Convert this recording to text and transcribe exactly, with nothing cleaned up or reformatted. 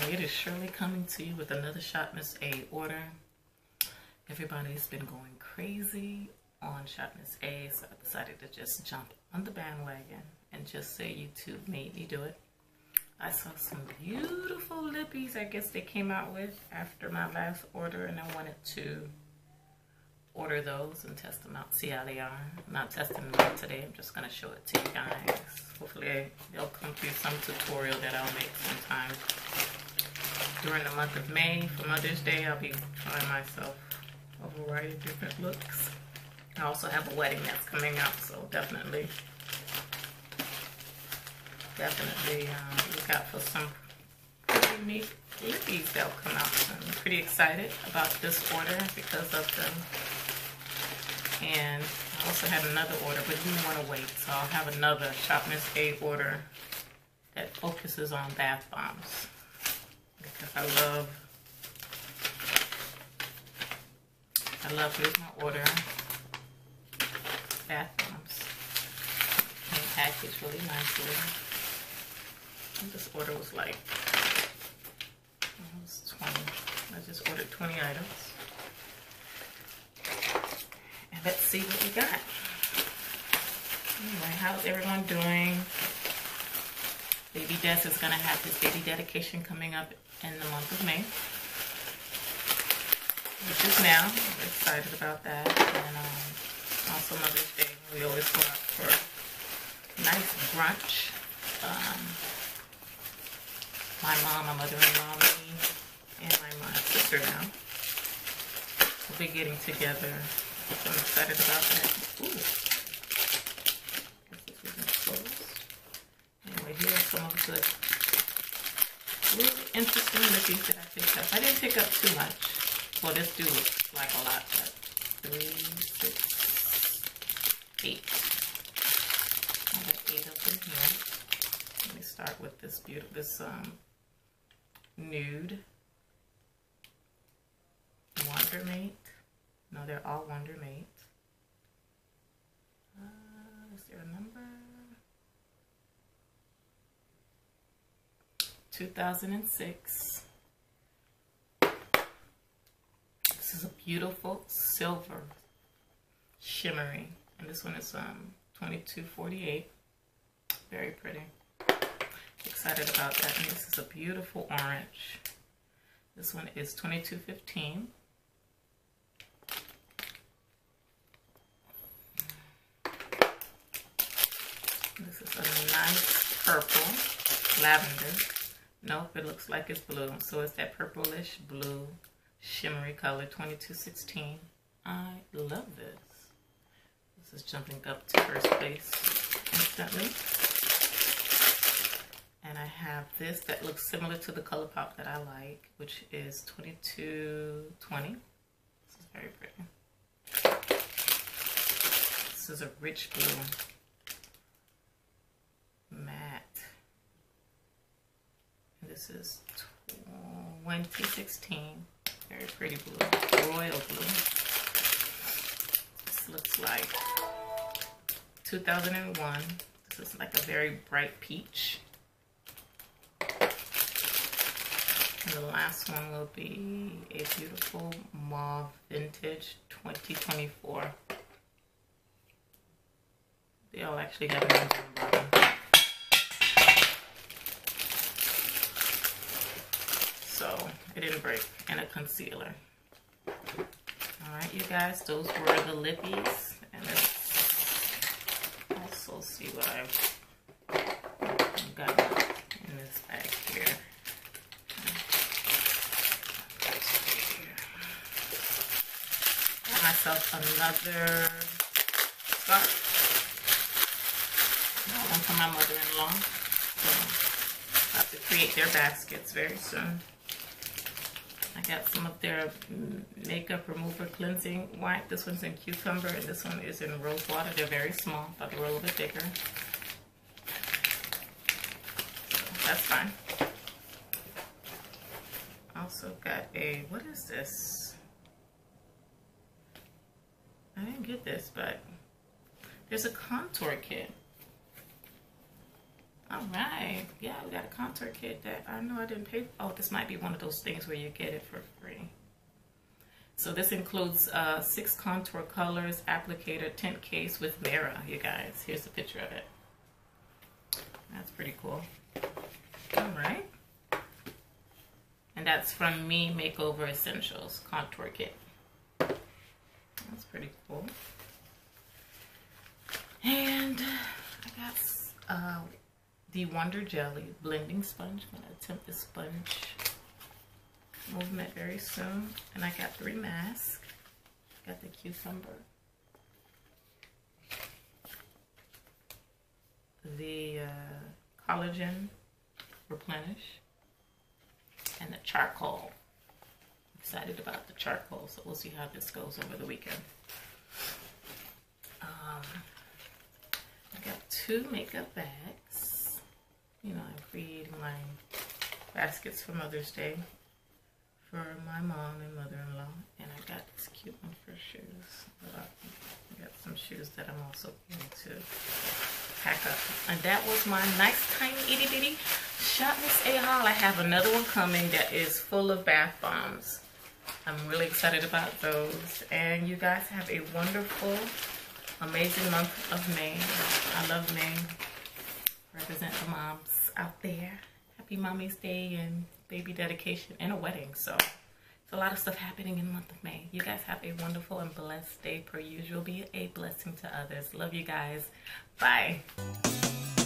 everybody, it is Shirley coming to you with another Shop Miss A order. Everybody's been going crazy on Shop Miss A, so I decided to just jump on the bandwagon and just say YouTube made me do it. I saw some beautiful lippies I guess they came out with after my last order, and I wanted to order those and test them out, see how they are. I'm not testing them out today, I'm just going to show it to you guys. Hopefully they'll come through some tutorial that I'll make sometime during the month of May. For Mother's Day, I'll be trying myself a variety of different looks. I also have a wedding that's coming up, so definitely, definitely uh, look out for some pretty neat lippies that'll come out. So I'm pretty excited about this order because of them. And I also had another order, but didn't want to wait, so I'll have another Shop Miss A order that focuses on bath bombs, because I love, I love, here's my order, bath bombs, and packaged really nicely. And this order was like, it was twenty, I just ordered twenty items. Let's see what we got. Anyway, how's everyone doing? Baby Des is going to have his baby dedication coming up in the month of May, which is now. We're excited about that. And um, also Mother's Day, we always go out for a nice brunch. Um, my mom, my mother-in-law, me, and my mom, sister now, we'll be getting together. I'm excited about that. Ooh. Guess this isn't closed. Anyway, here are some of the really interesting lippies that I picked up. I didn't pick up too much. Well, this do look like a lot, but three, six, eight. I have eight of them here. Let me start with this beautiful, this um nude Wonder Mate. No, they're all Wonder Mate. Uh, is there a number? two thousand six. This is a beautiful silver shimmery. And this one is um twenty-two forty-eight. Very pretty. Excited about that. And this is a beautiful orange. This one is twenty-two fifteen. This is a nice purple, lavender. Nope, it looks like it's blue. So it's that purplish blue shimmery color, twenty-two sixteen. I love this. This is jumping up to first place instantly. And I have this that looks similar to the ColourPop that I like, which is twenty-two twenty. This is very pretty. This is a rich blue. Matte. And this is twenty sixteen. Very pretty blue. Royal blue. This looks like two thousand one. This is like a very bright peach. And the last one will be a beautiful mauve vintage twenty twenty-four. They all actually have names on the bottom. So it didn't break. And a concealer. Alright, you guys, those were the lippies. And let's also see what I've got in this bag here. Got myself another scarf. One for my mother-in-law. So I have to create their baskets very soon. I got some of their makeup remover cleansing wipe. This one's in cucumber and this one is in rose water. They're very small. Thought they were a little bit bigger. So that's fine. Also got a, what is this? I didn't get this, but there's a contour kit. All right. Yeah, we got a contour kit that I know I didn't pay. Oh, this might be one of those things where you get it for free. So this includes uh, six contour colors, applicator, tint case with mirror, you guys. Here's a picture of it. That's pretty cool. All right. And that's from Me Makeover Essentials contour kit. That's pretty cool. And I got uh, the Wonder Jelly blending sponge. I'm gonna attempt the sponge movement very soon. And I got three masks. Got the cucumber, the uh, collagen replenish, and the charcoal. Excited about the charcoal, so we'll see how this goes over the weekend. Um, I got two makeup bags. You know, I'm creating my baskets for Mother's Day for my mom and mother-in-law. And I got this cute one for shoes. I got some shoes that I'm also going to pack up. And that was my nice tiny itty bitty Shop Miss A haul. I have another one coming that is full of bath bombs. I'm really excited about those. And you guys have a wonderful, amazing month of May. I love May. Represent the moms out there. Happy Mommy's Day and baby dedication and a wedding. So it's a lot of stuff happening in the month of May. You guys have a wonderful and blessed day per usual. Be a blessing to others. Love you guys. Bye.